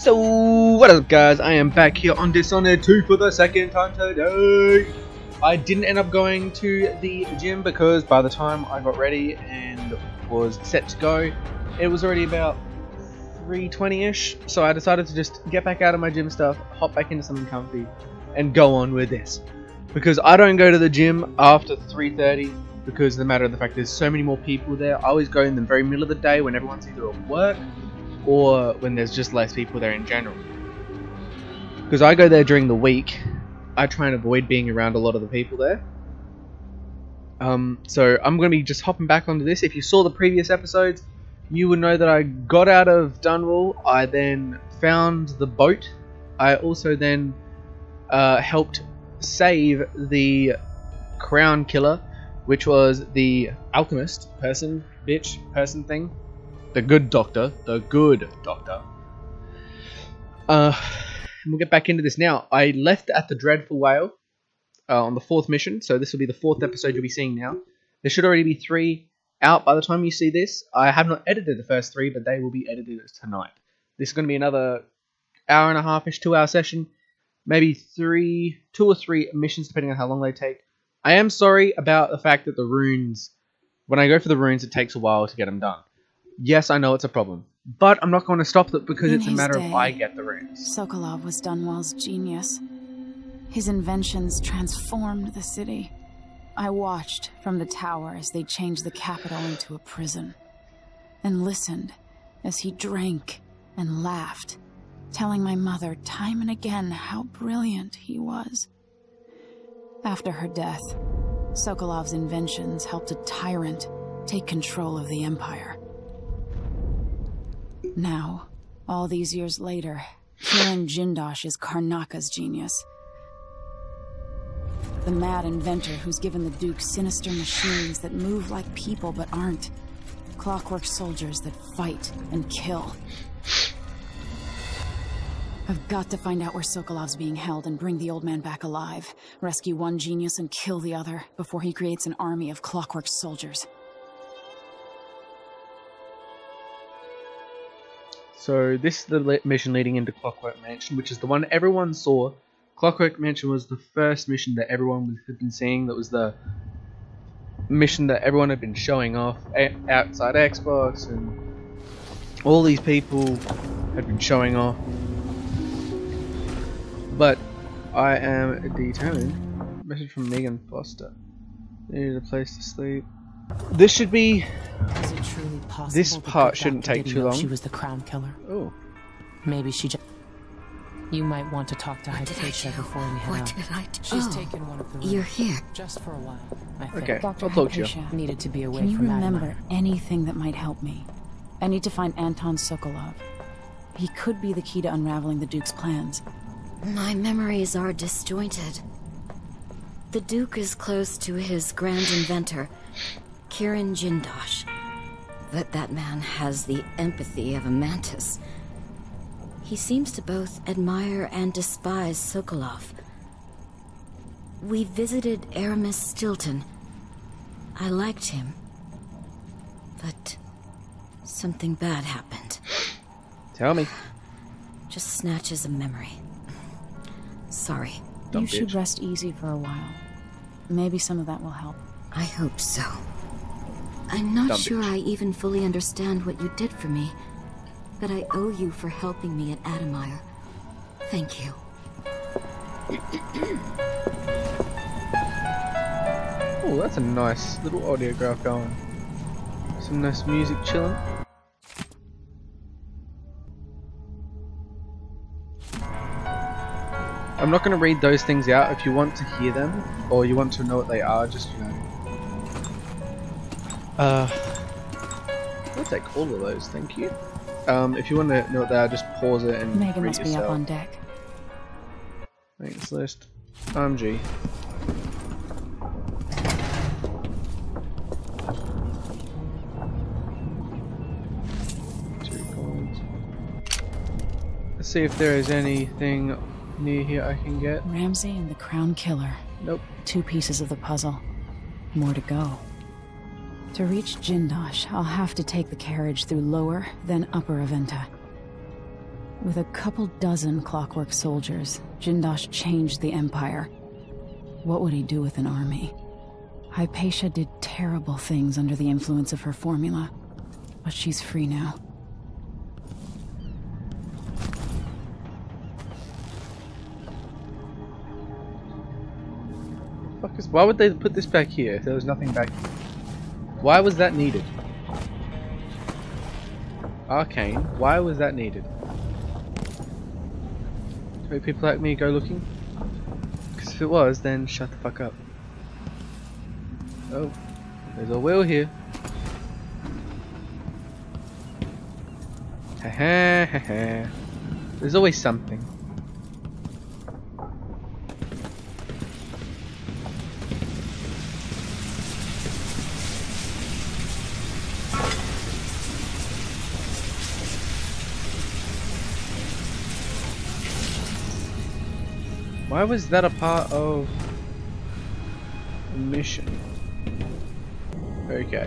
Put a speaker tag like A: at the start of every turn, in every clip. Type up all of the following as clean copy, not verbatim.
A: So, what up guys, I am back here on Dishonored 2 for the second time today. I didn't end up going to the gym because by the time I got ready and was set to go, it was already about 3:20ish, so I decided to just get back out of my gym stuff, hop back into something comfy, and go on with this. Because I don't go to the gym after 3:30 because the matter of the fact there's so many more people there. I always go in the very middle of the day when everyone's either at work or when there's just less people there in general. Because I go there during the week, I try and avoid being around a lot of the people there. So I'm going to be just hopping back onto this. If you saw the previous episodes, you would know that I got out of Dunwall. I then found the boat. I also then helped save the crown killer, which was the alchemist person thing. The good doctor. We'll get back into this now. I left at the Dreadful Whale on the 4th mission, so this will be the 4th episode you'll be seeing now. There should already be 3 out by the time you see this. I have not edited the first 3, but they will be edited tonight. This is going to be another hour and a half-ish, 2-hour session. Maybe 2 or 3 missions, depending on how long they take. I am sorry about the fact that the runes, when I go for the runes, it takes a while to get them done. Yes, I know it's a problem, but I'm not going to stop it because it's a matter of I get the runes.
B: Sokolov was Dunwall's genius. His inventions transformed the city. I watched from the tower as they changed the capital into a prison, and listened as he drank and laughed, telling my mother time and again how brilliant he was. After her death, Sokolov's inventions helped a tyrant take control of the empire. Now, all these years later, Kirin Jindosh is Karnaka's genius. The mad inventor who's given the Duke sinister machines that move like people but aren't. Clockwork soldiers that fight and kill. I've got to find out where Sokolov's being held and bring the old man back alive. Rescue one genius and kill the other before he creates an army of clockwork soldiers.
A: So this is the mission leading into Clockwork Mansion, which is the one everyone saw. Clockwork Mansion was the first mission that everyone had been seeing. That was the mission that everyone had been showing off outside Xbox, and all these people had been showing off. But I am determined. Message from Megan Foster. Needed a place to sleep. This should be.
C: Is it truly possible
A: This part shouldn't take too long.
C: She was the crown killer.
A: Oh.
C: Maybe she just. You might want to talk to Hypatia before we head out.
D: What did I do?
C: She's taken one of the rooms.
D: You're here.
C: Just for a while, I think.
A: Okay,
B: Dr.
A: I'll talk to you.
B: Hypatia,
C: Needed to be away
B: can you
C: from
B: remember
C: Admire.
B: anything that might help me? I need to find Anton Sokolov. He could be the key to unraveling the Duke's plans.
D: My memories are disjointed. The Duke is close to his grand inventor, Kirin Jindosh. But that man has the empathy of a mantis. He seems to both admire and despise Sokolov. We visited Aramis Stilton. I liked him. But something bad happened.
A: Tell me.
D: Just snatches of memory. Sorry.
B: You should rest easy for a while. Maybe some of that will help.
D: I hope so. I'm not sure I even fully understand what you did for me, but I owe you for helping me at Admire. Thank you.
A: Oh, that's a nice little audiograph going. Some nice music chilling. I'm not going to read those things out. If you want to hear them, or you want to know what they are, just, you know. I'll take all of those, thank you. If you want to know what they are, just pause it and
B: Megan
A: read
B: must
A: yourself.
B: be up on deck.
A: Thanks list. OMG. Let's see if there is anything near here I can get.
B: Ramsey and the Crown Killer.
A: Nope.
B: 2 pieces of the puzzle. More to go. To reach Jindosh, I'll have to take the carriage through Lower, then Upper Aventa. With a couple dozen clockwork soldiers, Jindosh changed the Empire. What would he do with an army? Hypatia did terrible things under the influence of her formula, but she's free now.
A: Why would they put this back here if there was nothing back here? Why was that needed? Arcane, why was that needed? Do people like me go looking? Because if it was, then shut the fuck up. Oh, there's a wheel here. Haha, haha. There's always something. Why was that a part of the mission? Okay.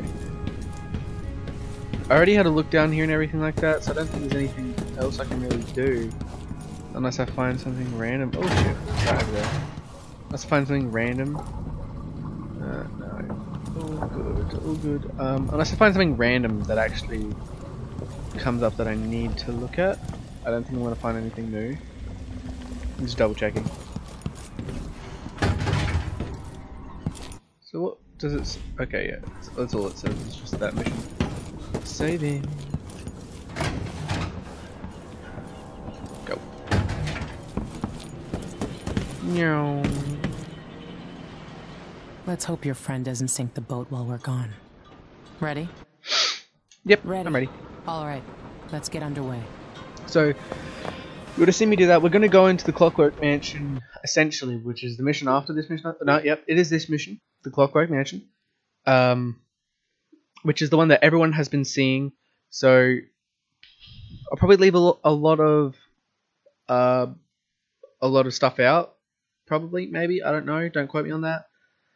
A: I already had a look down here and everything like that, so I don't think there's anything else I can really do. Unless I find something random. Oh shit, right over there. Unless I find something random. No. All good, all good. Unless I find something random that actually comes up that I need to look at. I don't think I'm going to find anything new. I'm just double checking. So what does it say? Okay, yeah, that's all it says, it's just that mission. Saving. Go. Meow.
C: Let's hope your friend doesn't sink the boat while we're gone. Ready?
A: Yep,
C: ready.
A: I'm ready.
C: Alright, let's get underway.
A: So, you would have seen me do that. We're going to go into the Clockwork Mansion, essentially, which is the mission after this mission. No, yep, it is this mission, the Clockwork Mansion, which is the one that everyone has been seeing. So, I'll probably leave a lot of stuff out. Probably, maybe, I don't know. Don't quote me on that.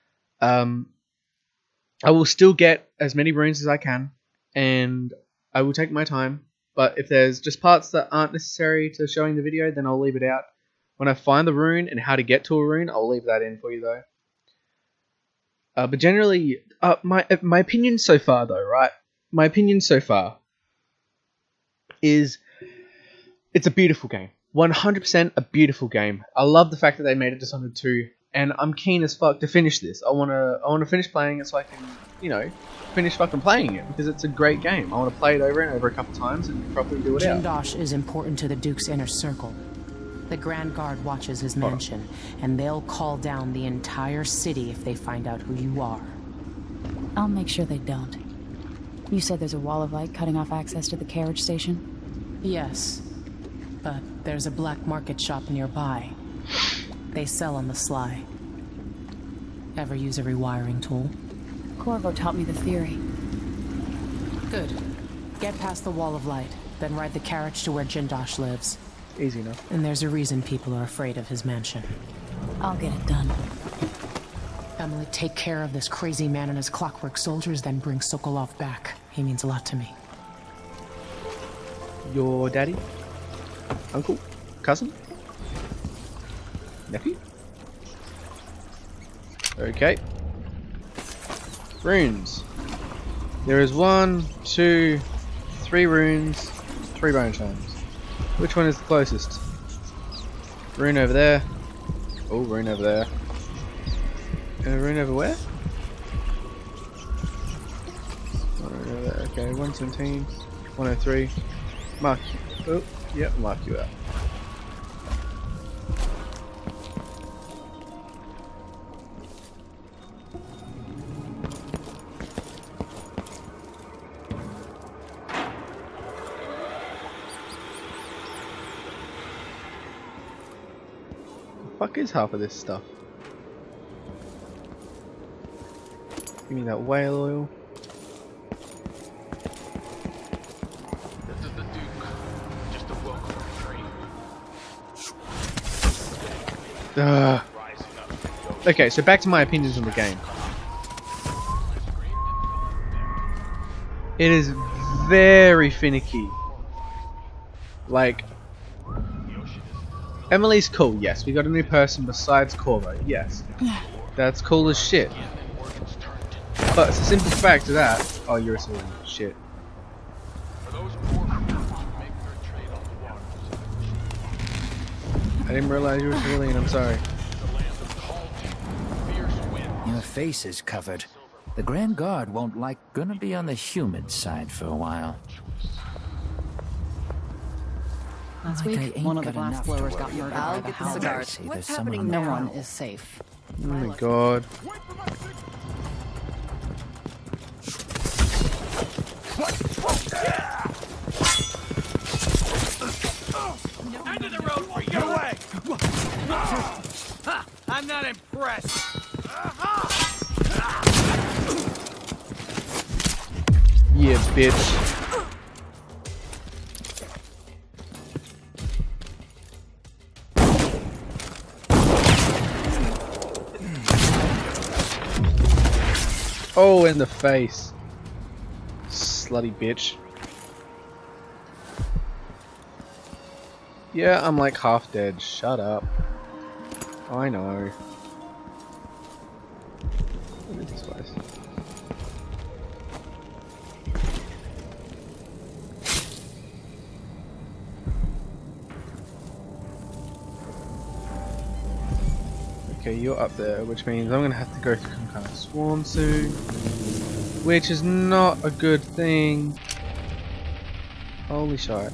A: I will still get as many runes as I can, and I will take my time. But if there's just parts that aren't necessary to showing the video, then I'll leave it out. When I find the rune and how to get to a rune, I'll leave that in for you though. But generally, my opinion so far though, right? My opinion so far is it's a beautiful game. 100% a beautiful game. I love the fact that they made it Dishonored 2, and I'm keen as fuck to finish this. I wanna finish playing it so I can, you know, finish fucking playing it, because it's a great game. I want to play it over and over a couple times and properly do it out.
C: Jindosh is important to the Duke's inner circle. The Grand Guard watches his mansion, and they'll call down the entire city if they find out who you are.
B: I'll make sure they don't. You said there's a wall of light cutting off access to the carriage station?
C: Yes, but there's a black market shop nearby. They sell on the sly. Ever use a rewiring tool?
B: Corvo taught me the theory.
C: Good. Get past the wall of light, then ride the carriage to where Jindosh lives.
A: Easy enough.
C: And there's a reason people are afraid of his mansion.
B: I'll get it done.
C: Emily, take care of this crazy man and his clockwork soldiers, then bring Sokolov back. He means a lot to me.
A: Your daddy? Uncle? Cousin? Nephew? Okay. Runes. There is 1, 2, 3 runes, 3 bone chimes. Which one is the closest? Rune over there. Oh, rune over there. And a rune over where? Rune over there. Okay, 117, 103. Mark. Oh, yep, mark you out. Fuck is half of this stuff? Give me that whale oil.
E: This is the Duke. Just a welcome retreat.
A: Okay, so back to my opinions on the game. It is very finicky. Like, Emily's cool, yes. We got a new person besides Corvo, yes. That's cool as shit. But it's a simple fact of that. Oh, you're a civilian. Shit. I didn't realize you were a civilian, I'm sorry.
F: Your face is covered. The Grand Guard won't like gonna be on the humid side for a while.
G: Last week, one of the glass blowers got murdered by the cigars.
F: What's happening
G: No one is safe.
A: Oh my god.
H: End of the road for you! Away! I'm not impressed.
A: Yeah, bitch. Oh, in the face. Slutty bitch. Yeah, I'm like half dead. Shut up. I know. What is this place? Okay, you're up there, which means I'm gonna have to go through some kind of swarm soon, which is not a good thing. Holy shit.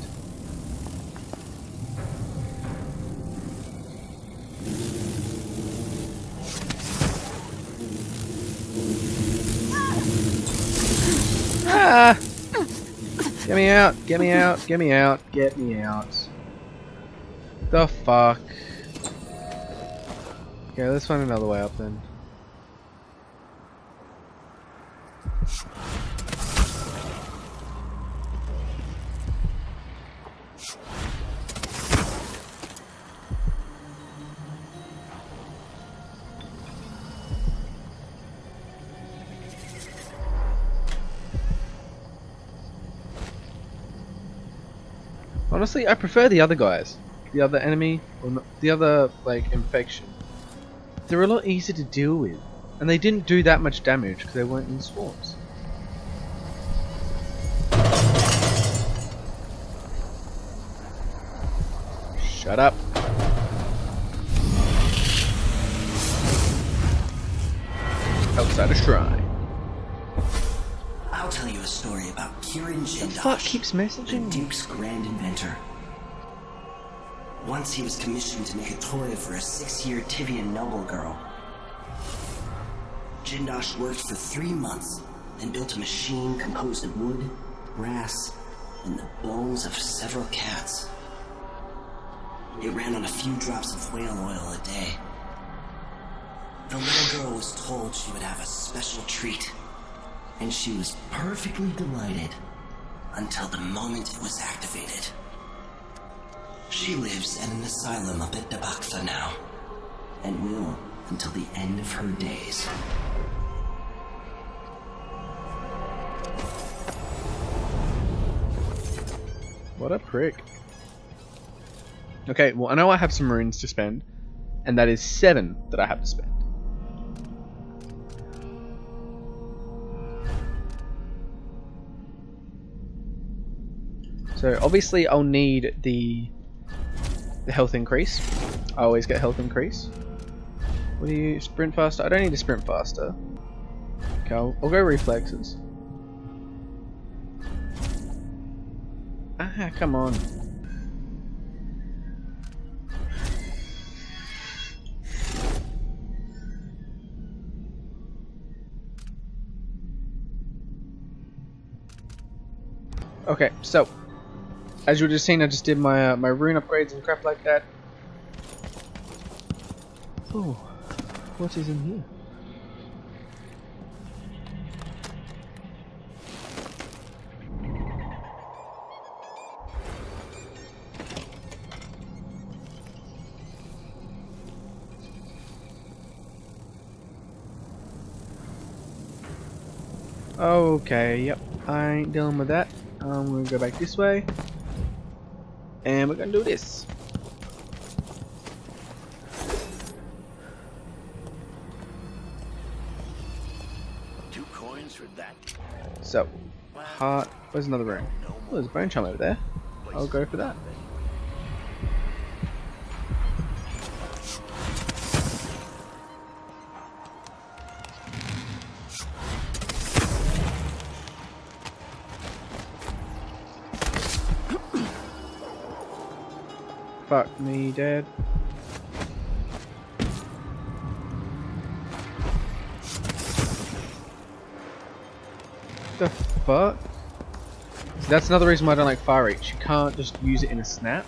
A: Ah! Get me out, get me out, get me out, get me out. The fuck? Okay, let's find another way up then. Honestly, I prefer the other guys. The other enemy, or not, the other, like, infection. They're a lot easier to deal with. And they didn't do that much damage because they weren't in swarms. Shut up. Outside a shrine.
I: I'll tell you a story about Kieran
A: The
I: Jindosh,
A: fuck keeps
I: the
A: messaging?
I: Duke's grand inventor. Once he was commissioned to make a toy for a 6-year Tivian noble girl. Jindosh worked for 3 months, then built a machine composed of wood, brass, and the bones of several cats. It ran on a few drops of whale oil a day. The little girl was told she would have a special treat, and she was perfectly delighted until the moment it was activated. She lives at an asylum up at Dabakfa now, and will until the end of her days.
A: What a prick. Okay, well I know I have some runes to spend, and that is 7 that I have to spend. So obviously I'll need the health increase. I always get health increase. What do you sprint faster? I don't need to sprint faster. Okay, I'll go reflexes. Ah, come on. Okay, so as you were just seeing, I just did my my rune upgrades and crap like that. Oh, what is in here? Okay, yep, I ain't dealing with that. I'm gonna go back this way, and we're gonna do this. So, heart. Where's another room? Oh, there's a bone chum over there. I'll go for that. Fuck me, Dad. The fuck? See, that's another reason why I don't like fire reach. You can't just use it in a snap.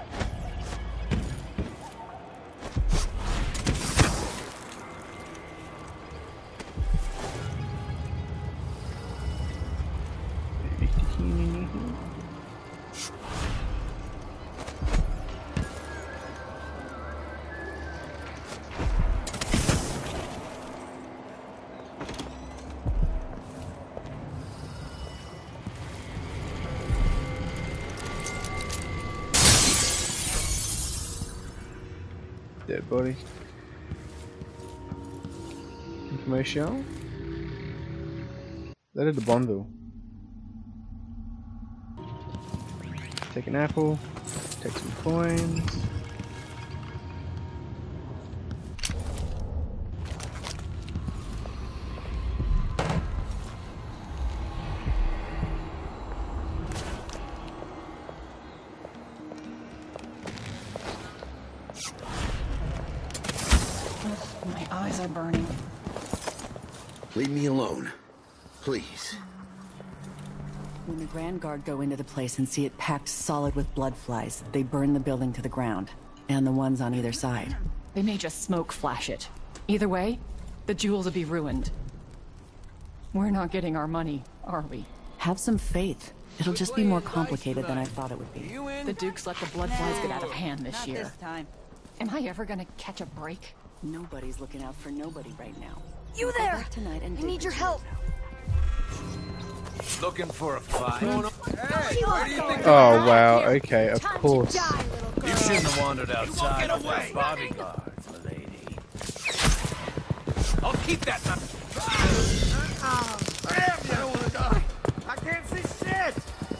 A: Dead body. Information. That is the bundle. Take an apple. Take some coins.
G: My eyes are burning.
J: Leave me alone. Please.
G: When the Grand Guard go into the place and see it packed solid with blood flies, they burn the building to the ground. And the ones on either side.
K: They may just smoke flash it. Either way, the jewels will be ruined. We're not getting our money, are we?
G: Have some faith. It'll just be more complicated than I thought it would be.
K: The Dukes let the blood flies get out of hand this year. Am I ever gonna catch a break?
G: Nobody's looking out for nobody right now.
L: You there! Tonight and I need your help.
H: Looking for a fight?
L: Hey,
H: where do you think
A: Oh wow, okay, of course.
H: you shouldn't have wandered outside with your bodyguards, milady. I'll keep that. Damn, you don't want to die. I can't see shit.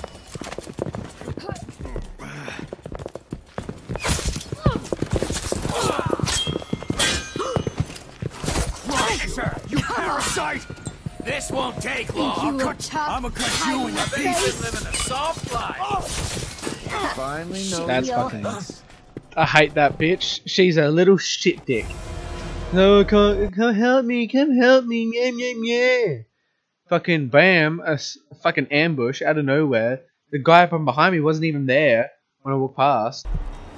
H: Sir, you parasite! This won't take long. I'm gonna cut you in your face and live in a soft life.
J: Finally, no.
A: That's fucking nice. I hate that bitch. She's a little shit dick. No, come help me, yeah, yeah, yeah. Fucking bam, a fucking ambush out of nowhere. The guy from behind me wasn't even there when I walked past.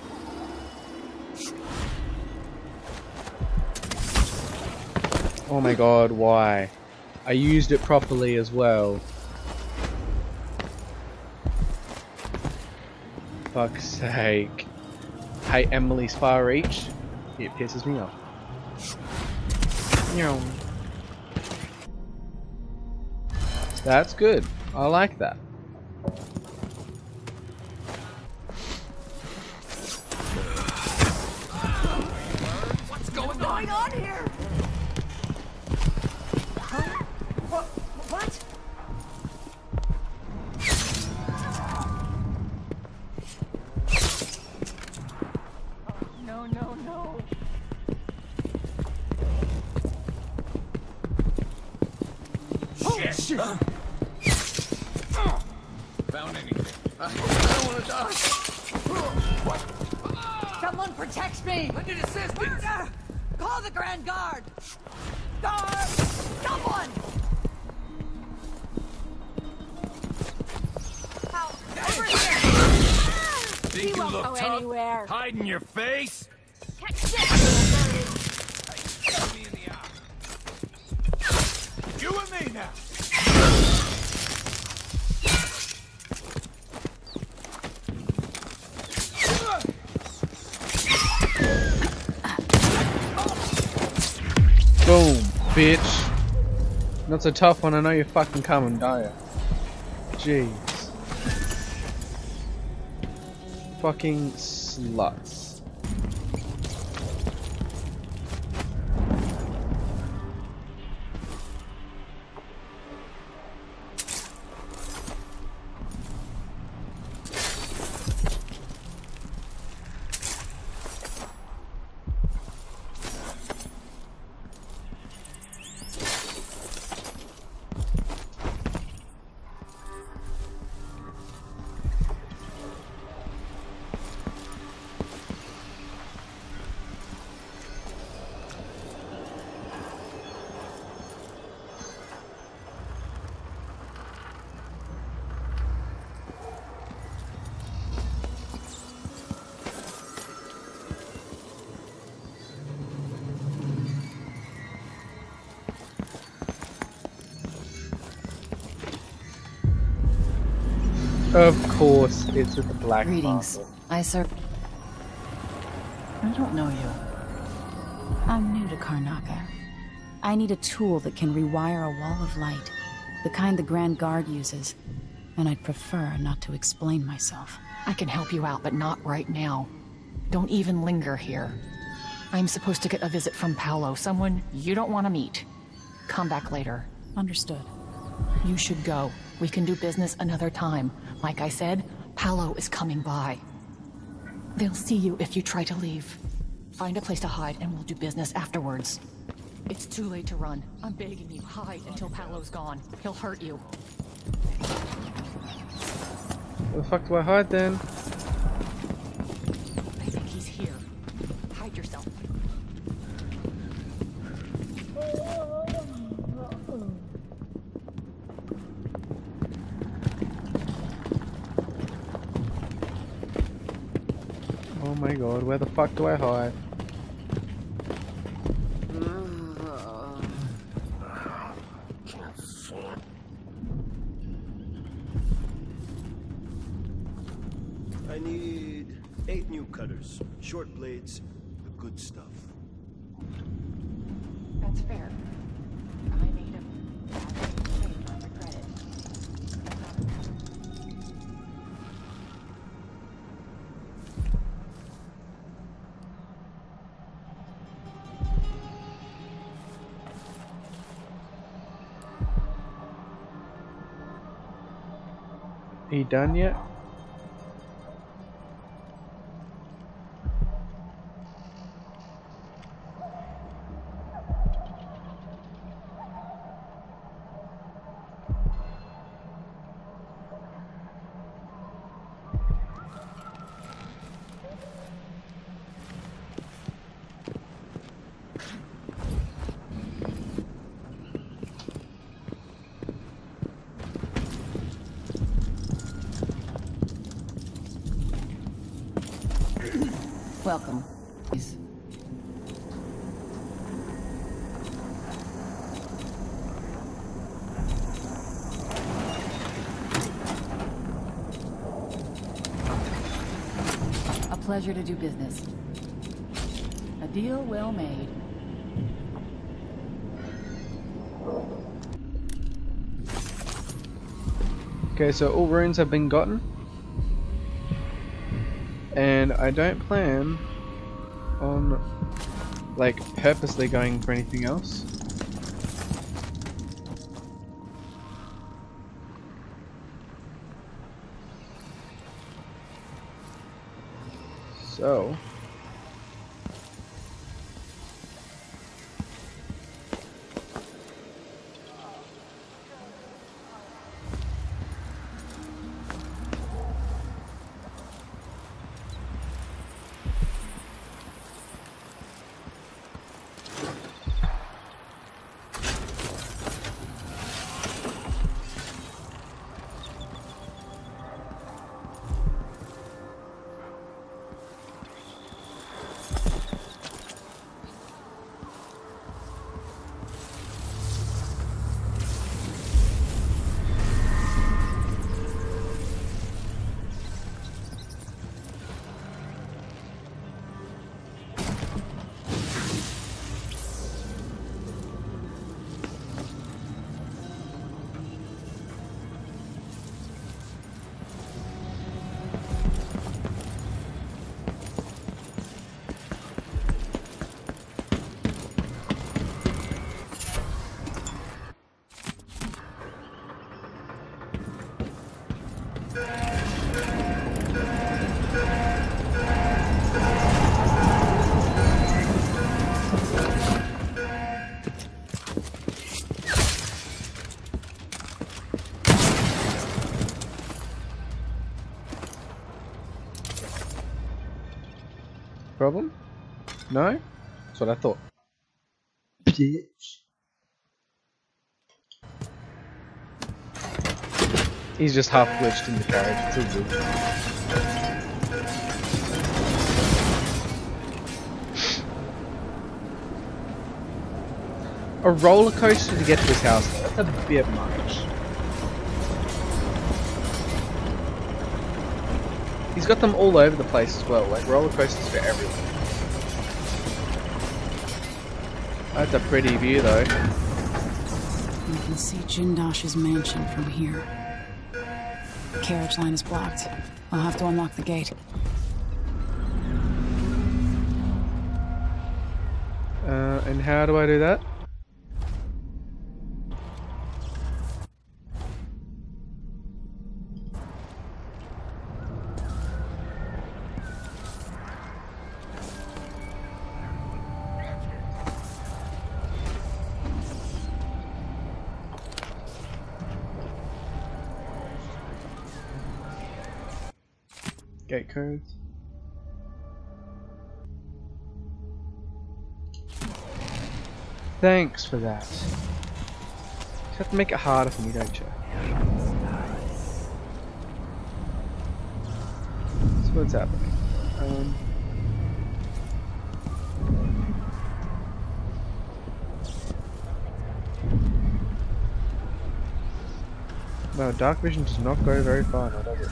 A: Oh my god, why? I used it properly as well. Fuck's sake. I hate Emily's far reach. It pisses me off. That's good. I like that.
H: What's going on here?
L: What?
K: No, no, no.
H: Shit! Found anything? I don't want to die. What?
L: Someone protect me!
H: I need assistance!
L: Call the Grand Guard! Guard! Someone! Over here!
H: Think you
L: won't
H: look
L: go
H: tough?
L: anywhere.
H: Hiding your face?
L: Catch this,
H: Look me in the eye. You and me now.
A: Boom, bitch. That's a tough one. I know you're fucking coming, don't you? Jeez. Fucking sluts. Of course, it's with the black
G: Greetings.
A: marble.
G: I don't know you.
B: I'm new to Karnaca. I need a tool that can rewire a wall of light, the kind the Grand Guard uses, and I'd prefer not to explain myself.
K: I can help you out, but not right now. Don't even linger here. I'm supposed to get a visit from Paolo, someone you don't want to meet. Come back later.
B: Understood.
K: You should go. We can do business another time. Like I said, Paolo is coming by. They'll see you if you try to leave. Find a place to hide and we'll do business afterwards. It's too late to run. I'm begging you, hide until Paolo's gone. He'll hurt you.
A: Where the fuck do I hide then?
K: I think he's here. Hide yourself.
A: Oh my god, where the fuck do I hide?
M: I need 8 new cutters, short blades, the good stuff.
K: That's fair. I made him. I regret it.
A: Are you done yet?
G: Welcome. Please. A pleasure to do business. A deal well made.
A: Okay, so all runes have been gotten. And I don't plan on like purposely going for anything else. So problem? No? That's what I thought. Bitch. He's just half glitched in the carriage. It's all good. A roller coaster to get to his house. That's a bit much. He's got them all over the place as well, like roller coasters for everyone. That's a pretty view though.
B: You can see Jindosh's mansion from here. The carriage line is blocked. I'll have to unlock the gate.
A: And how do I do that? Gate codes. Thanks for that. You have to make it harder for me, don't you? So what's happening? Well, dark vision does not go very far now, does it?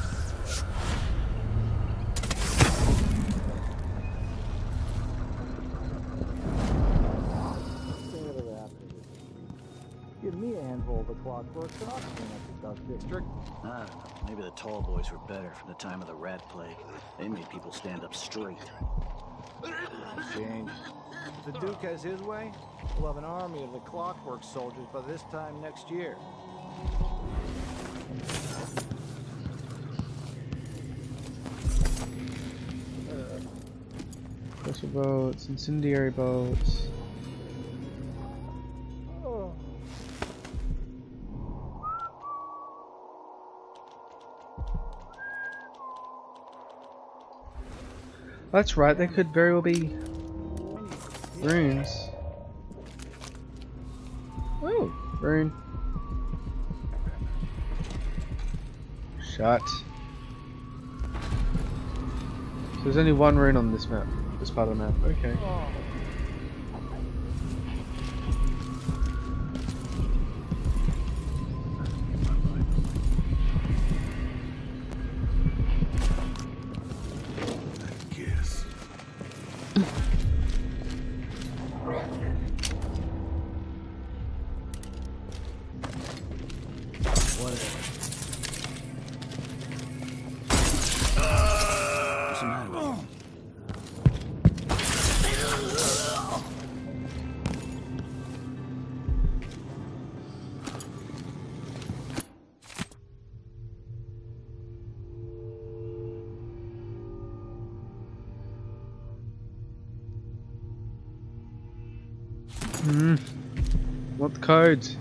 N: Give me a handful of the clockwork and I'll clean up the Dark District.
O: I don't know. Maybe the tall boys were better from the time of the rat plague. They made people stand up straight.
N: Change. If the Duke has his way, we'll have an army of the clockwork soldiers by this time next year.
A: Pressure bolts, incendiary bolts. That's right, there could very well be runes. Oh, rune. Shut. So there's only one rune on this map, this part of the map. Okay. What the codes?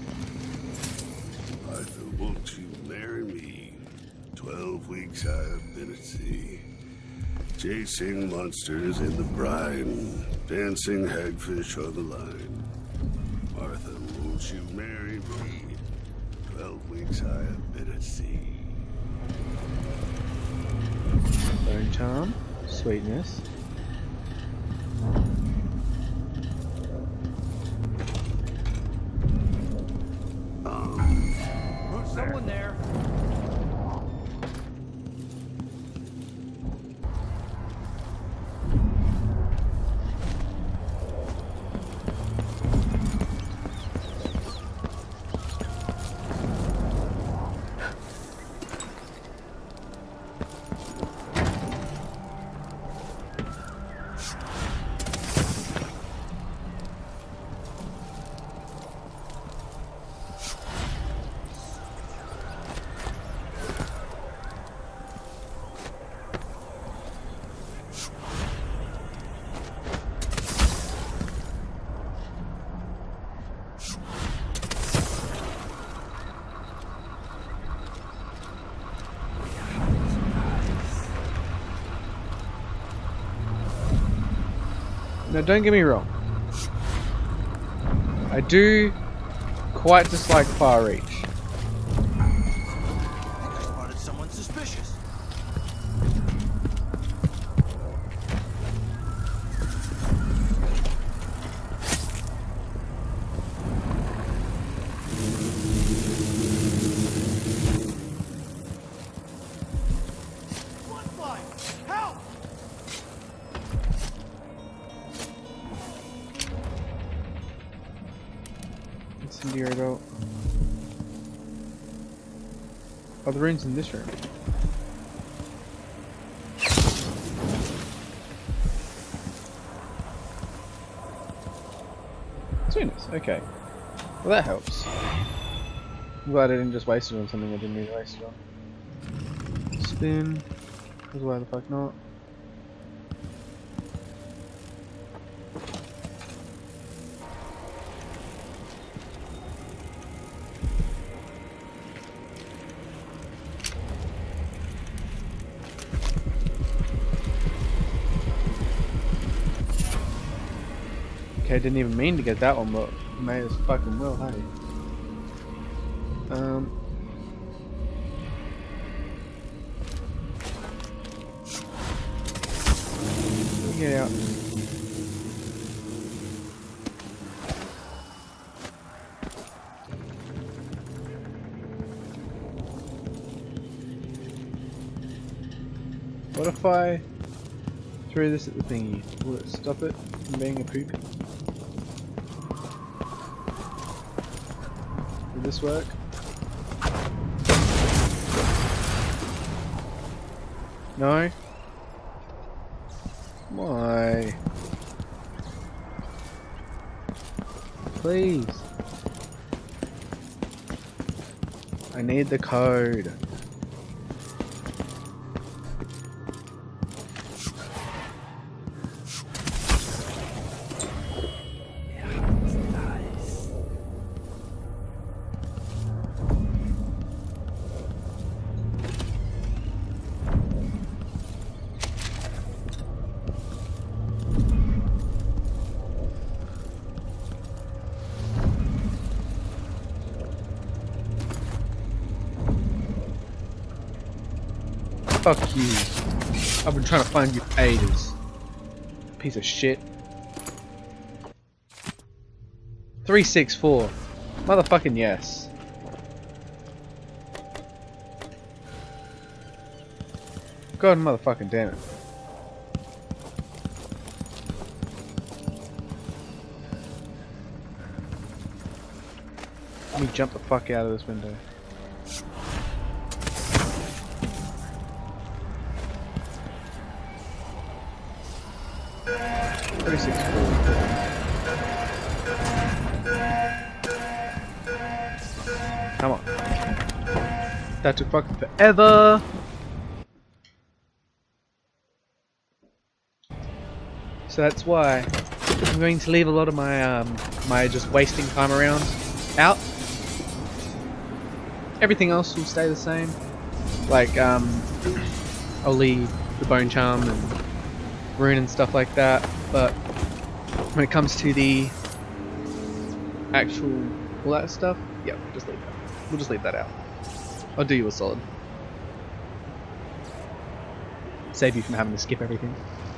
P: Arthur, won't you marry me? 12 weeks I have been at sea, chasing monsters in the brine, dancing hagfish on the line. Arthur, won't you marry me? 12 weeks I have been at sea.
A: Bone charm, sweetness.
N: Someone there.
A: Now don't get me wrong, I do quite dislike Far Reach.
H: I think I spotted someone suspicious.
A: worry about. Oh, the rune's in this room. Nice. Okay. Well, that helps. I'm glad I didn't just waste it on something I didn't need to waste it on. Spin. Because why the fuck not? Okay, I didn't even mean to get that one, but may as fucking well, hey. Get out. What if I throw this at the thingy? Will it stop it from being a poop? Will this work? No? Why? Please. I need the code. Fuck you. I've been trying to find you for ages. Piece of shit. 364. Motherfucking yes. God motherfucking damn it. Let me jump the fuck out of this window. Come on. That took fucking forever. So that's why I'm going to leave a lot of my my just wasting time around out. Everything else will stay the same. Like I'll leave the bone charm and rune and stuff like that, but when it comes to the actual all that stuff, yeah, just leave that. We'll just leave that out. I'll do you a solid. Save you from having to skip everything.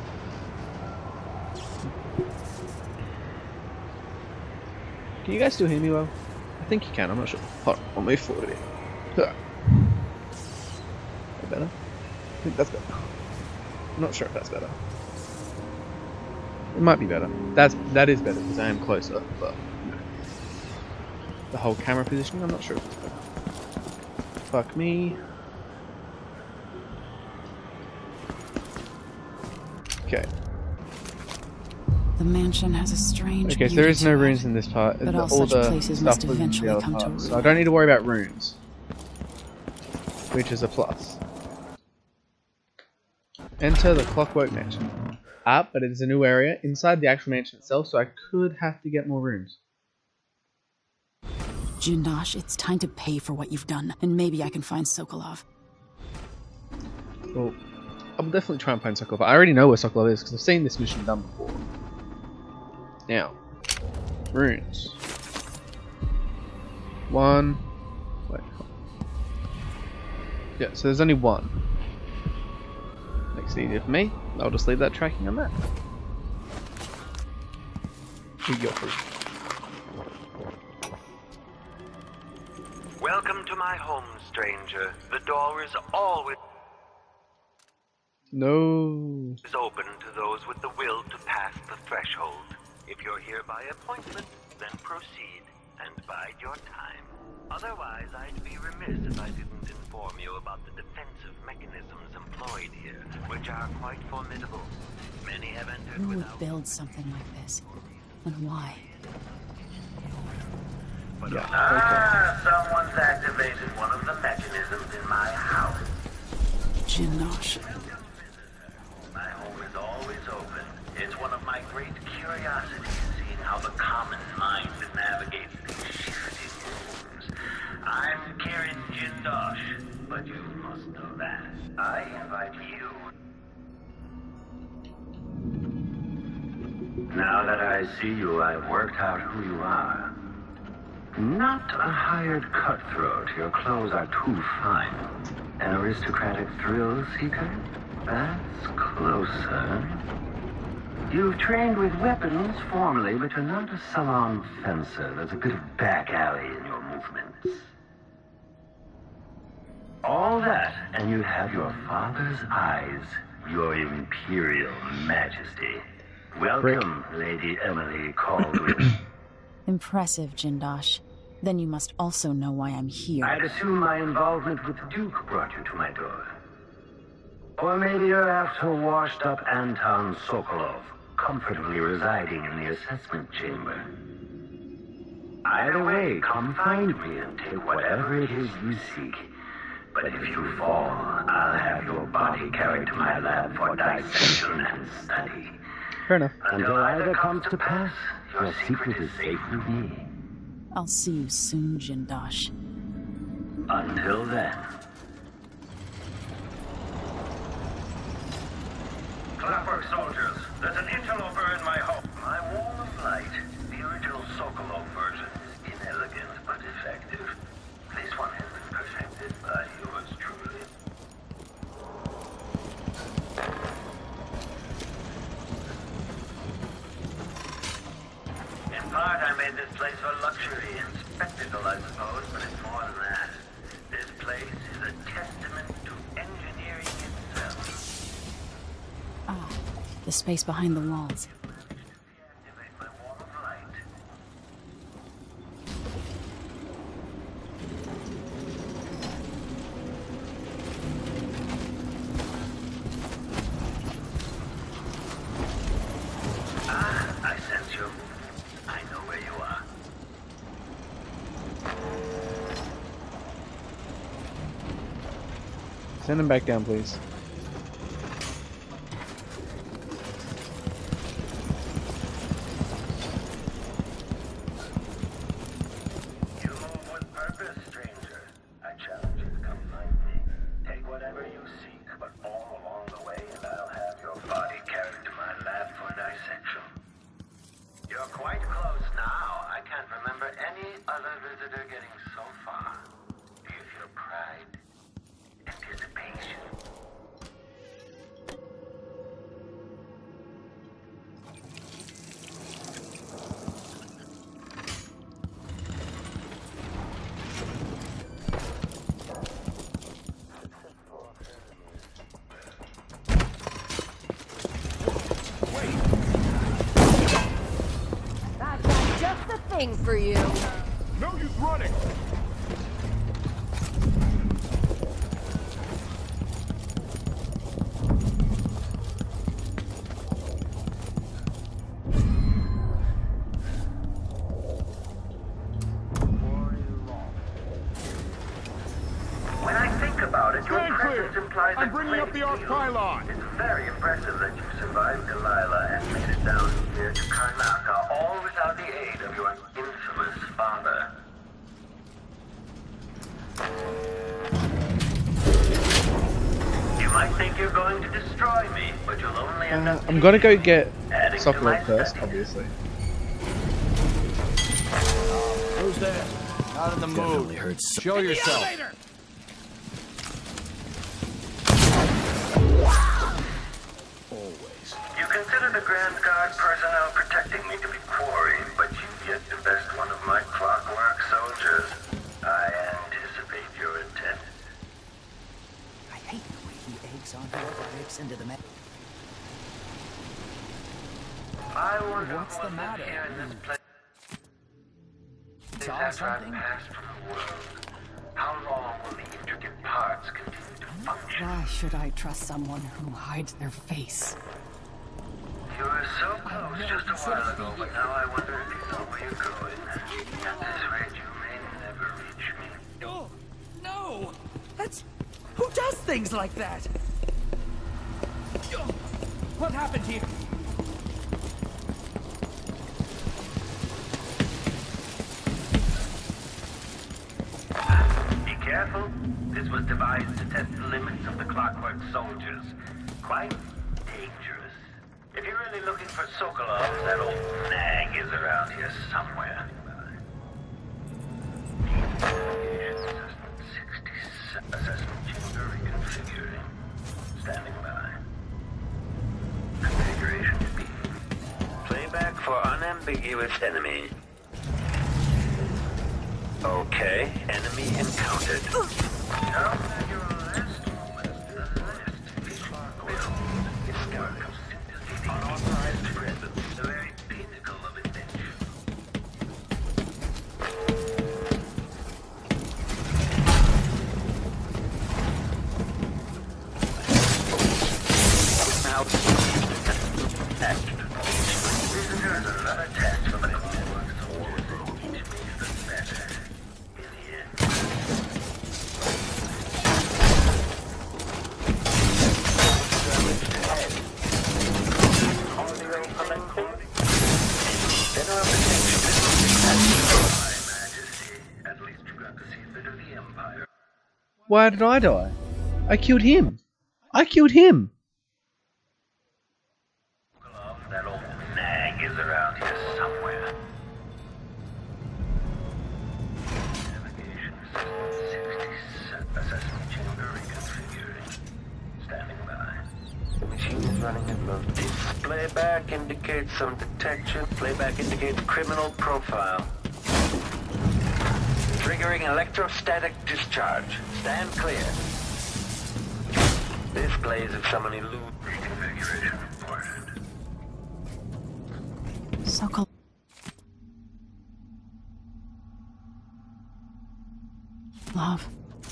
A: Can you guys still hear me well? I think you can, I'm not sure. Hold on, I'll move forward a bit. That better? I think that's better. I'm not sure if that's better. It might be better. That is better because I am closer, but you know. The whole camera positioning, I'm not sure if it's better. Fuck me. Okay.
B: The mansion has a strange
A: Okay, so there is no runes in this part.
B: But all
A: the
B: such places must
A: stuff was in the
B: eventually
A: other
B: come to
A: part, so
B: ruin.
A: I don't need to worry about runes, which is a plus. Enter the Clockwork Mansion. But it is a new area inside the actual mansion itself, so I could have to get more runes.
B: Jindosh, it's time to pay for what you've done, and maybe I can find Sokolov.
A: Well, I'll definitely try and find Sokolov. I already know where Sokolov is because I've seen this mission done before. Now, runes. One. Wait. Yeah, so there's only one. Makes it easier for me. I'll just leave that tracking on that.
Q: Welcome to my home, stranger. The door is always open to those with the will to pass the threshold. If you're here by appointment, then proceed and bide your time. Otherwise, I'd be remiss if I didn't inform you about the defensive mechanisms employed here, which are quite formidable. Many have entered
B: Who would
Q: without...
B: build something like this? And why?
Q: Someone's activated one of the mechanisms in my house.
B: Jindosh.
Q: My home is always open. It's one of my great curiosities, seeing how the common mind navigates these shifting rooms. I'm Kieran Jindosh, but you must know that. I invite you. Now that I see you, I've worked out who you are. Not a hired cutthroat. Your clothes are too fine. An aristocratic thrill seeker? That's closer. You've trained with weapons formally, but you're not a salon fencer. There's a bit of back alley in your movements. All that, and you have your father's eyes, your imperial majesty. Welcome, Lady Emily Caldwell.
B: Impressive, Jindosh. Then you must also know why I'm here.
Q: I'd assume my involvement with the Duke brought you to my door. Or maybe you're after washed-up Anton Sokolov, comfortably residing in the assessment chamber. Either way, come find me and take whatever it is you seek. But if you fall, I'll have your body carried to my lab for dissection and study.
A: Fair enough.
Q: Until either comes to pass, your secret is safe with me.
B: I'll see you soon, Jindosh.
Q: Until then. Clockwork soldiers, there's an interloper in my home. My wall of light, the original Sokolov version, is inelegant but effective. This one has been perfected by yours truly. In part, I made this place for luxury and spectacle, I suppose, but it's more than that. This place is a testament to engineering itself.
B: Ah, the space behind the walls.
Q: Deactivate my wall of light. Ah, I sense you. I know where you are.
A: Send him back down, please.
Q: You move with purpose, stranger. I challenge you to come find me. Take whatever you seek, but all along the way, and I'll have your body carried to my lab for dissection. You're quite close now. I can't remember any other visitor getting so far. Do you feel pride? Anticipation?
L: I've got just the thing for you.
H: No use running!
Q: When I think about it, your
H: Stand
Q: presence
H: clear.
Q: implies
H: I'm
Q: a
H: bringing up
Q: great
H: the arc
Q: deal.
H: pylon.
Q: It's very impressive that you survived Delilah and made it down here to Karnaka, all without the aid of your infamous father. You might think you're going to destroy me, but you'll only end up
A: I'm gonna go get
Q: adding to my
A: Sokolov first,
Q: studies.
A: obviously.
H: Who's there? Not in the mood. Show yourself.
Q: Always. You consider the Grand Guard personnel protecting me to be quarry, but you've yet to best one of my clockwork soldiers. I anticipate your intent.
I: I hate the way he eggs on whoever breaks into the
Q: I wonder
I: What's
Q: who
I: the
Q: lives
I: matter?
Q: here in this place. saw something? How long will the intricate parts continue to function?
K: Why should I trust someone who hides their face?
Q: You were so close just a while ago, but now I wonder if you know where you're going. At this rate, you may never reach me.
H: Oh, no! That's... Who does things like that? What happened here?
Q: Be careful. This was devised to test the limits of the Clockwork Soldiers. Quite dangerous. If you're really looking for Sokolov, that old nag is around here somewhere. Assessment chamber reconfiguring. Standing by. Configuration speed. Playback for unambiguous enemy. Okay, enemy encountered. Now that your last moment, the last Fishlock build is starting. Unauthorized presence, the very pinnacle of invention. Now, visitors are another test for the Clockwork Soldiers. Each makes them better. In the end. Audio connecting. General protection. My Majesty. At least you got to see a bit of the Empire.
A: Why did I die? I killed him. I killed him.
Q: That old nag is around here somewhere. Navigation system 60 assessment chamber reconfiguring. Standing by. The machine is running at low. Playback indicates some detection. Playback indicates criminal profile. Triggering electrostatic discharge. Stand clear. Displays if someone eludes. Reconfiguration reported.
B: Sokol. Love.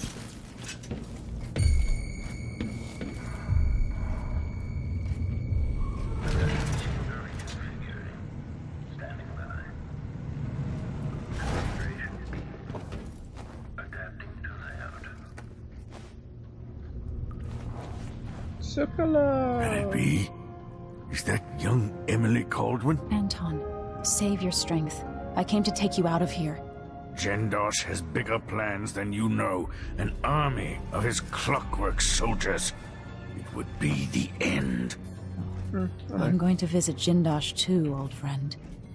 A: Sokolov.
J: Can it be? Is that young Emily Caldwin?
B: Anton, save your strength. I came to take you out of here.
J: Jindosh has bigger plans than you know. An army of his Clockwork Soldiers. It would be the end.
B: I'm going to visit Jindosh too, old friend.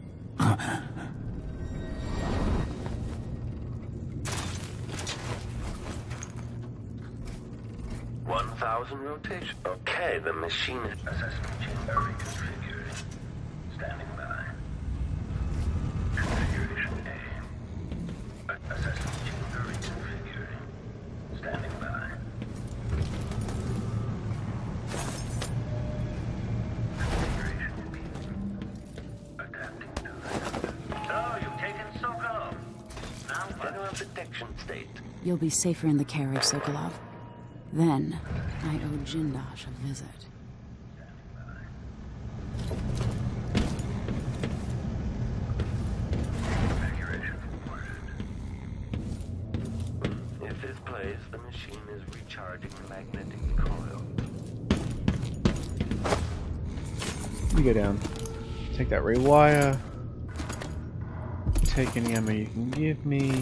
Q: 1,000 rotation. Okay, the machine assessment chamber reconfiguring. Standing by. Configuration A. Assessment chamber reconfiguring. Standing by. Configuration B. Adapting to the... So, you've taken Sokolov. Now, general detection state.
B: You'll be safer in the carriage, Sokolov. Then, I owe Jindosh a visit.
Q: If this plays, the machine is recharging the magnetic coil.
A: You go down. Take that rewire. Take any ammo you can give me.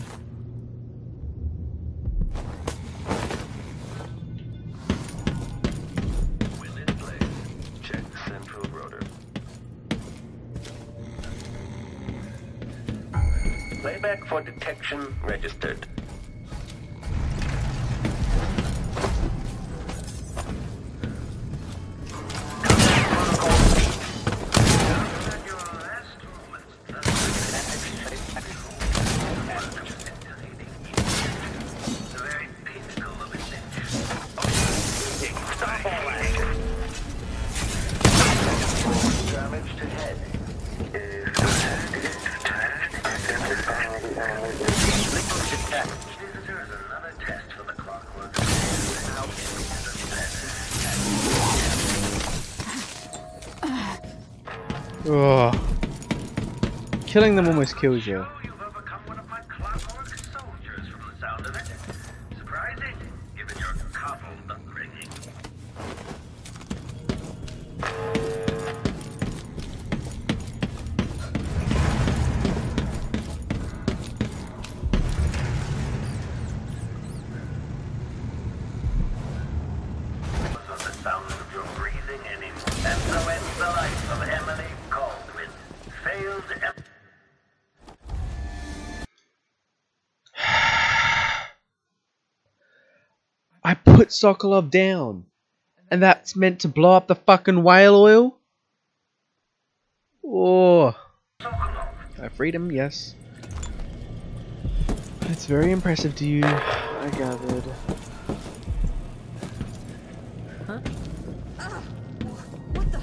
Q: Playback for detection registered. Damage to head. Visitor is another test for the clockwork.
A: Oh. Killing them almost kills you.
Q: Surprising, given your coddled upbringing. The sound of your breathing anymore. And so ends the life of Emily Caldwin. Failed
A: I put Sokolov down, and that's meant to blow up the fucking whale oil? Oh. Freedom, yes. It's very impressive to you, I gathered.
G: Huh? What the?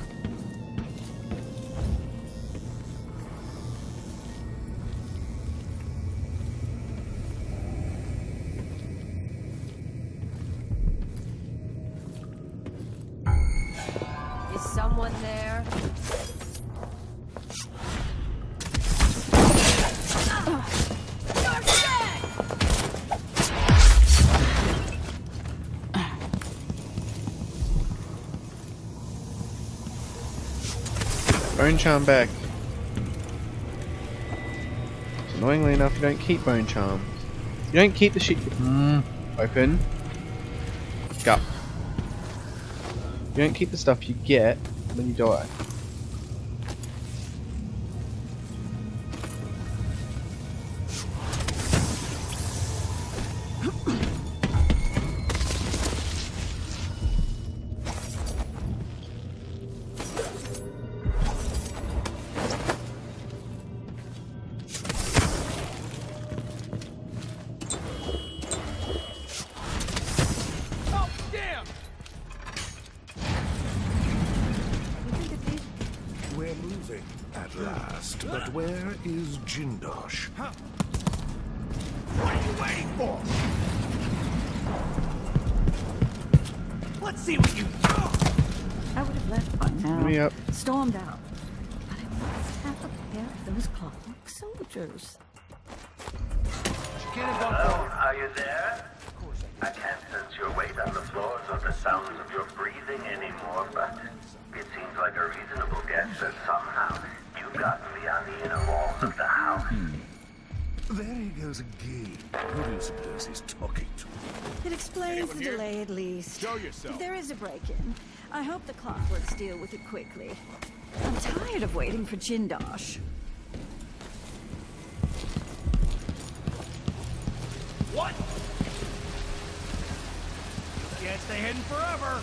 L: Is someone there?
A: Bone charm back. So annoyingly enough, you don't keep bone charm. You don't keep the shit. Open. Go. You don't keep the stuff you get when you die.
J: We're moving at last, but where is Jindosh?
H: What are you waiting for? Let's see what you
G: I would have left by now.
A: Let me up.
G: Stormed out. But I must have a pair of those clockwork soldiers.
Q: Hello, are you there? I can't sense your weight on the floors or the sounds of your breathing anymore, but it seems like a reasonable guess that somehow you've gotten beyond the inner walls of the house.
J: There he goes again. Who do you suppose he's talking to?
R: It explains the delay at least.
J: Show yourself.
R: If there is a break-in, I hope the clockworks deal with it quickly. I'm tired of waiting for Jindosh.
H: What? Can't stay hidden forever.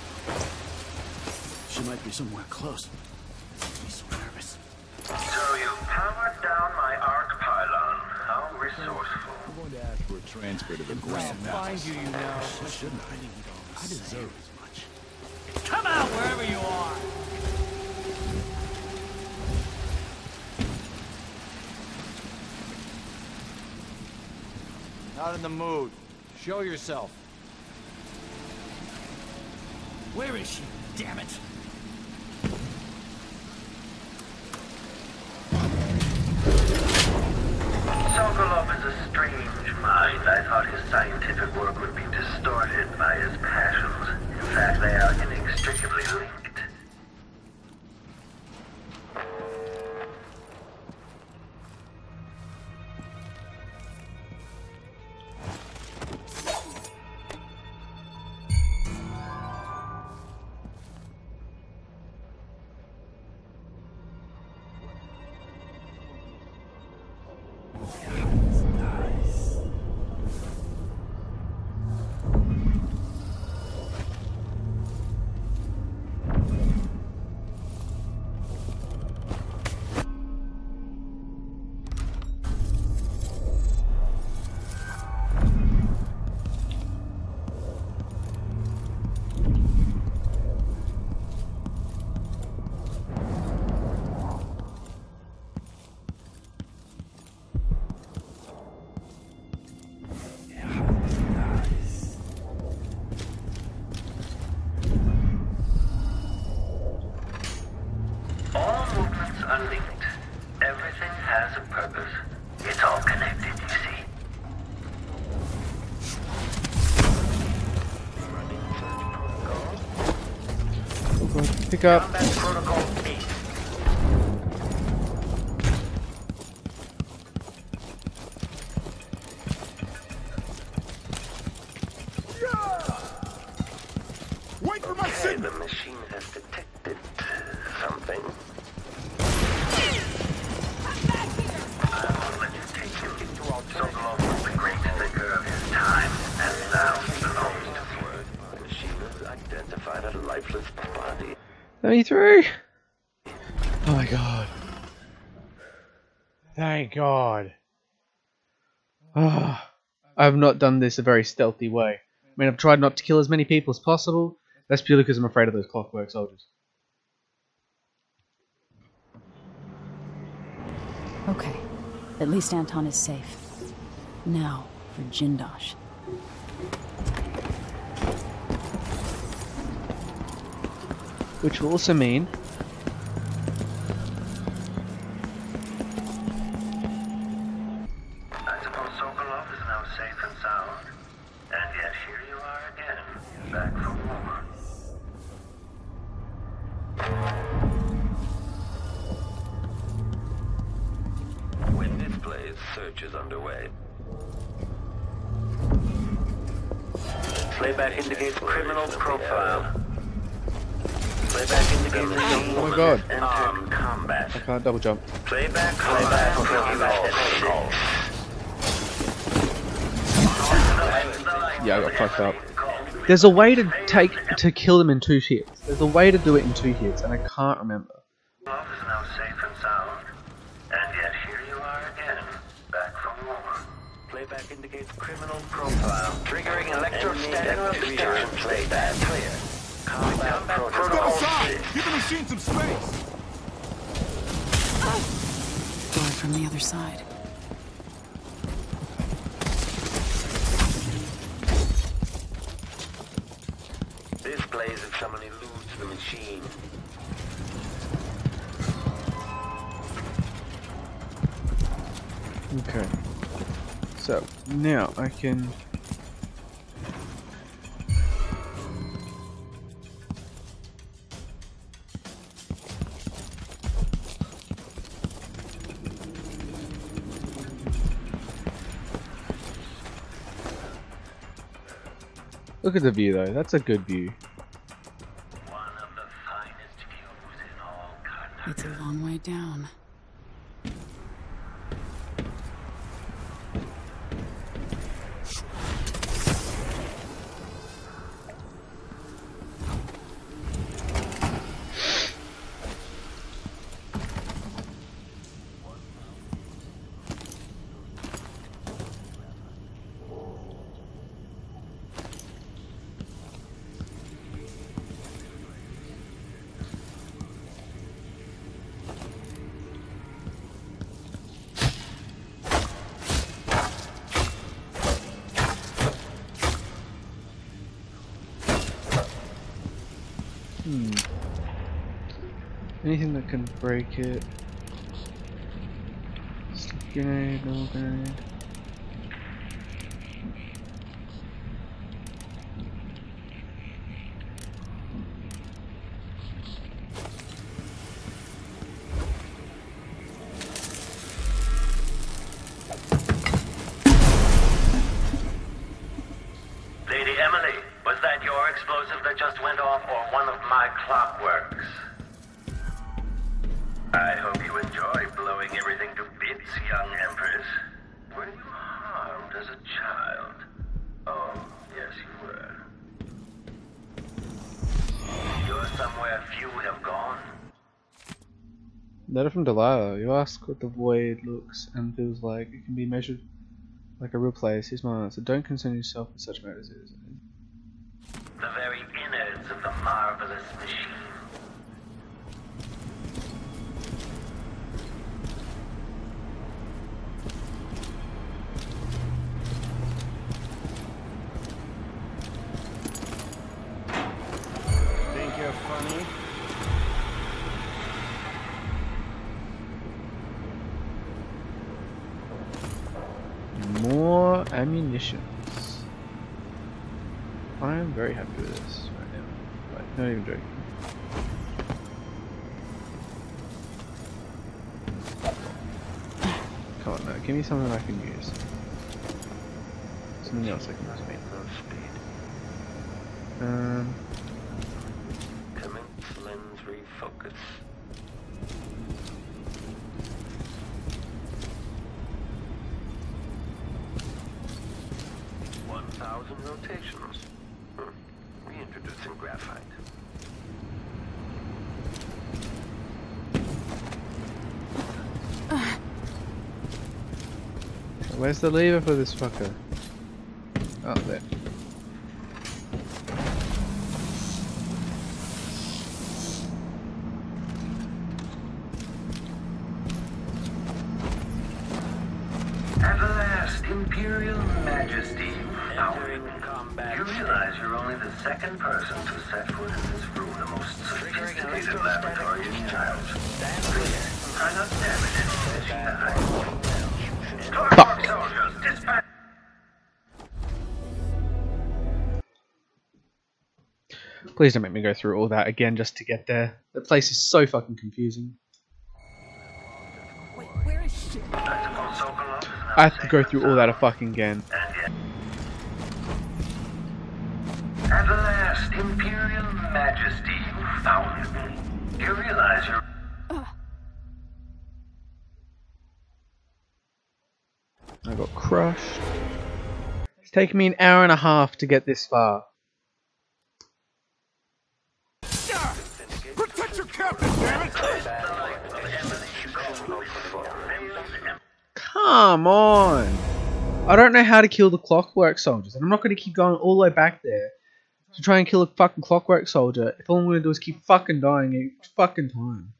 O: She might be somewhere close. I'm so nervous.
Q: So you powered down my arc pylon. How resourceful.
O: I'm going to ask for a transfer to the ground.
H: Find you, you know.
O: Shouldn't I? I deserve as much.
H: Come out wherever you are.
N: Not in the mood. Show yourself.
H: Where is she? Damn it.
Q: Sokolov is a strange mind. I thought his scientific work would be distorted by his passions. In fact, they are inextricably linked.
A: Pick up.
Q: Wait for my signal! The machine has detected something. I will let you take him into Sokolov was the great thinker of his time, and now he belongs to the word. The machine has identified a lifeless body.
A: 33! Oh my god. Thank god. I have not done this a very stealthy way. I mean, I've tried not to kill as many people as possible. That's purely because I'm afraid of those clockwork soldiers.
B: Okay. At least Anton is safe. Now, for Jindosh.
A: Which will also mean...
Q: I suppose Sokolov is now safe and sound. And yet here you are again, back for more. When this plays, search is underway. Playback indicates criminal profile. Playback indicates machine
A: Oh my god.
Q: armed combat.
A: I can't double jump.
Q: Playback profile.
A: Yeah, I got fucked up. There's a way to kill them in 2 hits. There's a way to do it in 2 hits, and I can't remember.
Q: Love is now safe and sound, and yet here you are again, back for more. Playback indicates criminal profile. Triggering electrostatic activation. Playback clear. Combat protocol.
H: Give the machine some space.
B: Door from the other side.
Q: This plays if someone eludes the machine.
A: Okay. So, now I can... Look at the view though, that's a good view.
B: It's a long way down.
A: Anything that can break it. Stick grenade, no grenade.
Q: Lady Emily, was that your explosive that just went off or one of my clockworks? I hope you enjoy blowing everything to bits, young Empress. Were you harmed as a child? Oh, yes you were. You're somewhere few have gone.
A: Letter from Delilah. You ask what the void looks and feels like. It can be measured like a real place. Here's my answer. Don't concern yourself with such matters.
Q: The very innards of the marvelous machine.
M: Think you're funny?
A: More ammunitions. I am very happy with this right now. Right. Not even joking. Come on, no, give me something I can use. Something else I can use.
Q: Commence lens refocus. 1,000 rotations. Reintroducing graphite.
A: Where's the lever for this fucker? Oh, there.
Q: At last, Imperial Majesty. You realize you're only the second person to set foot in this room, the most sophisticated laboratory in childhood. Please, try not to damage anything. Clockwork soldiers, dispatch.
A: Please don't make me go through all that again just to get there. The place is so fucking confusing.
R: Wait, where is she?
A: I have to go through all that fucking again.
Q: At last, Imperial Majesty, you found me. You realize you're...
A: I got crushed. It's taken me an hour and a half to get this far.
H: Protect your captain, damn it!
A: Come on! I don't know how to kill the clockwork soldiers, and I'm not going to keep going all the way back there to try and kill a fucking clockwork soldier if all I'm going to do is keep fucking dying each fucking time.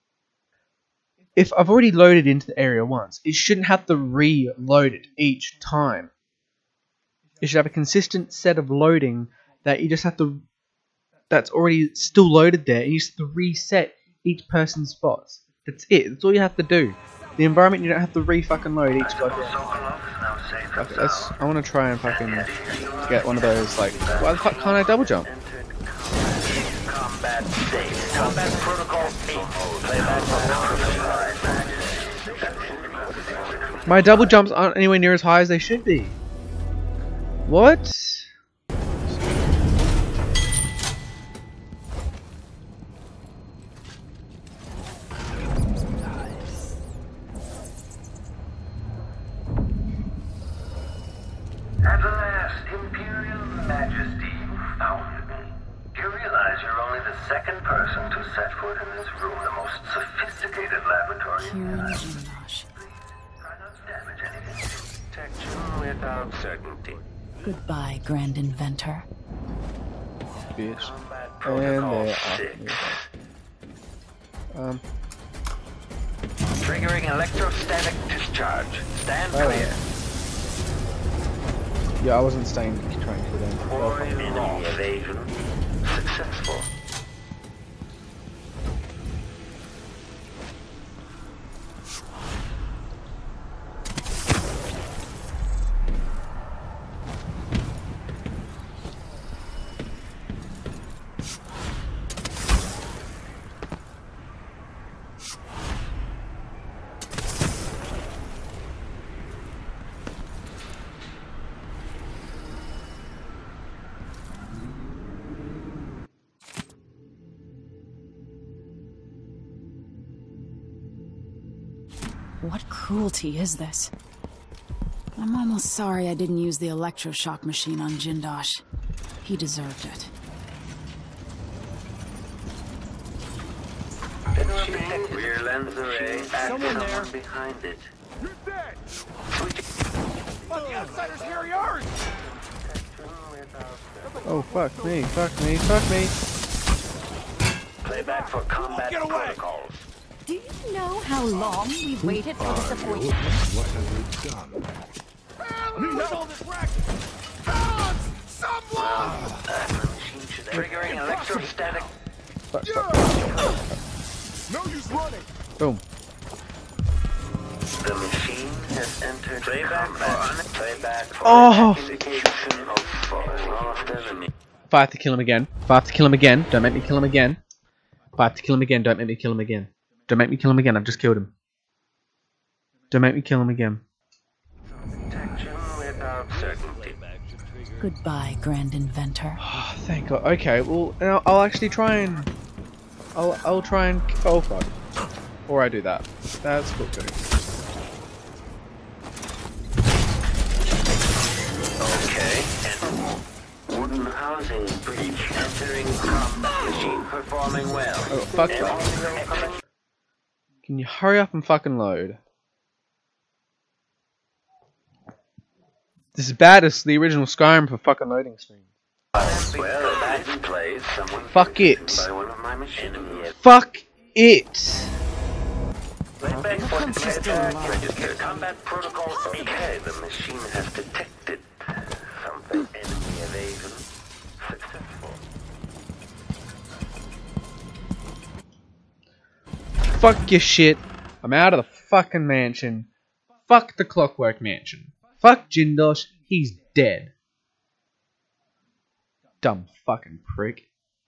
A: If I've already loaded into the area once, it shouldn't have to reload it each time. It should have a consistent set of loading that you just have to... that's already still loaded there, and you just have to reset each person's spots. That's it. That's all you have to do. The environment, you don't have to re-fucking load each goddamn... Okay, I want to try and fucking get one of those, like... Why the fuck can't I double jump?
Q: Combat safe. Combat protocol 8.
A: My double jumps aren't anywhere near as high as they should be. What?
Q: At last, Imperial Majesty, you found me. You realize you're only the second person to set foot in this room, the most sophisticated laboratory in the universe. Please, try not to damage anything. Protection without certainty.
B: Goodbye, Grand Inventor.
A: Bitch. And
Q: Triggering electrostatic discharge. Stand clear.
A: Yeah, I wasn't staying trying to them.
Q: Enemy evasion successful.
B: What cruelty is this? I'm almost sorry I didn't use the electroshock machine on Jindosh. He deserved it.
Q: Rear lens array.
H: Someone there.
Q: Behind it.
H: You're dead! But the outsiders here are yours!
A: Oh, fuck me, fuck me, fuck me.
Q: Playback for combat protocols.
R: Do you know how long we've waited for this appointment?
P: What have we done?
H: Need all this racket! Help! Someone!
Q: Triggering electrostatic.
H: No use running!
A: Boom.
Q: The machine has entered playback for playback for
A: Oh!
Q: indication of lost enemy.
A: If I have to kill him again. If I have to kill him again, don't make me kill him again. If I have to kill him again, don't make me kill him again. Don't make me kill him again, I've just killed him. Don't make me kill him again.
B: Goodbye, Grand Inventor.
A: Oh, thank God. Okay, well, I'll actually try and... I'll try and... Oh, fuck. Or I do that. That's cool too.
Q: Okay. Wooden housing breach entering combat machine performing well.
A: Oh, fuck that. Can you hurry up and fucking load? This is bad as the original Skyrim for fucking loading screens.
Q: Well, imagine plays someone
A: Fuck it.
Q: by one of my machines.
A: Fuck it.
Q: Register combat protocol. Okay, the machine has detected something. Enemy evasion successful.
A: Fuck your shit. I'm out of the fucking mansion. Fuck the Clockwork Mansion. Fuck Jindosh. He's dead. Dumb fucking prick.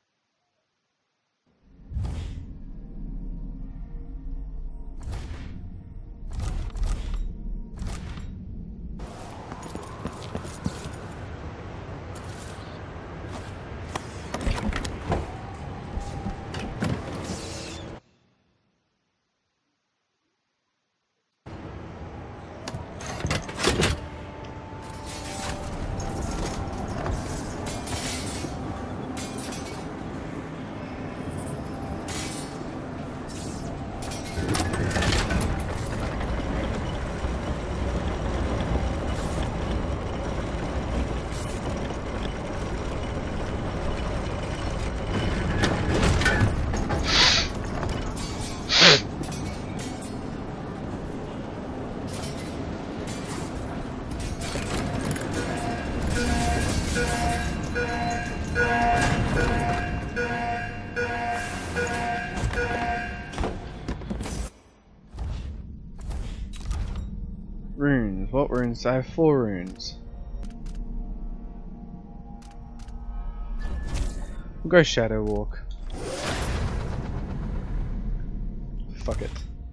A: Runes. What runes? I have 4 runes. We'll go Shadow Walk. Fuck it.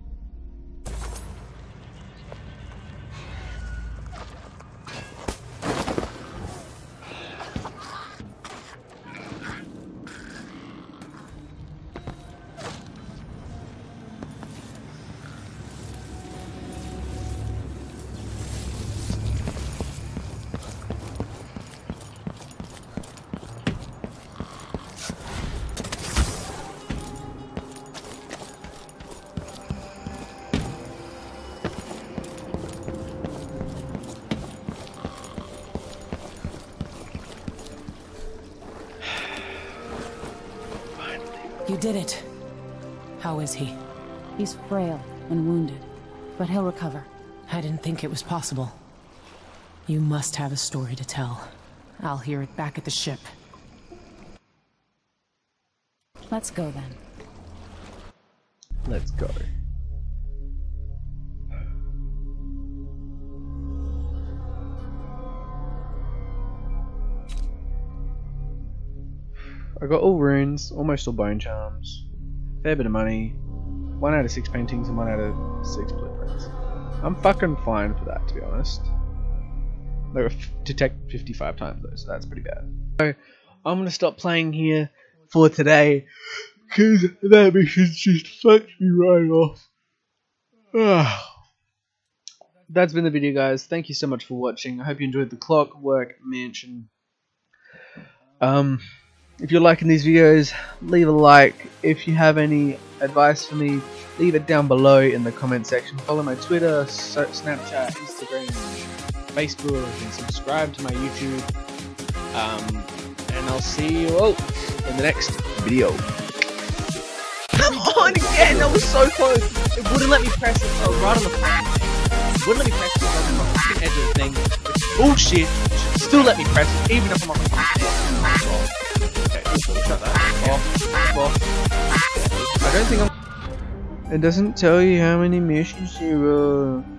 C: You did it. How is he?
B: He's frail and wounded, but he'll recover.
C: I didn't think it was possible. You must have a story to tell. I'll hear it back at the ship.
B: Let's go then.
A: Let's go. I got all runes, almost all bone charms, fair bit of money, 1 out of 6 paintings and 1 out of 6 blueprints. I'm fucking fine for that, to be honest. They were detected 55 times though, so that's pretty bad. So I'm gonna stop playing here for today, because that mission just fucked me right off. That's been the video, guys. Thank you so much for watching. I hope you enjoyed the Clockwork Mansion. If you're liking these videos, leave a like. If you have any advice for me, leave it down below in the comment section. Follow my Twitter, Snapchat, Instagram, Facebook, and subscribe to my YouTube. And I'll see you all in the next video. Come on again! That was so close! It wouldn't let me press it. I was right on the front. It wouldn't let me press it. I was on the fucking edge of the thing. It's bullshit. It still let me press it, even if I'm on the front. Shut that off. I don't think I'm... It doesn't tell you how many missions you